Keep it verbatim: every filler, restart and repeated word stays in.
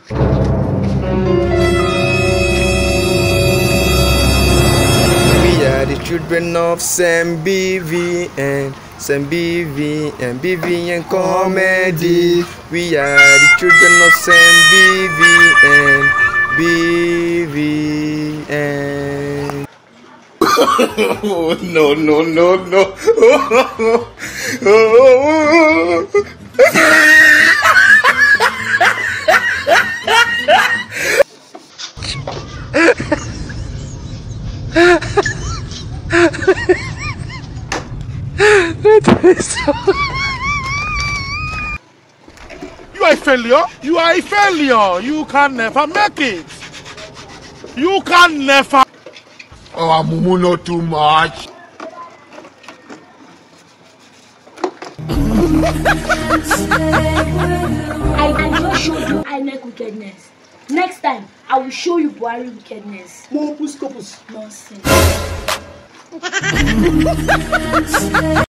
We are the children of Sam B V N, Sam B V N, B V N comedy. We are the children of Sam B V N, B V N. No, no, no, no. You are a failure. You are a failure. You can never make it. You can never. Oh, Mumu, not too much. I did not show you I like wickedness. Next time, I will show you Buhari wickedness. Mopus, copus. Nonsense.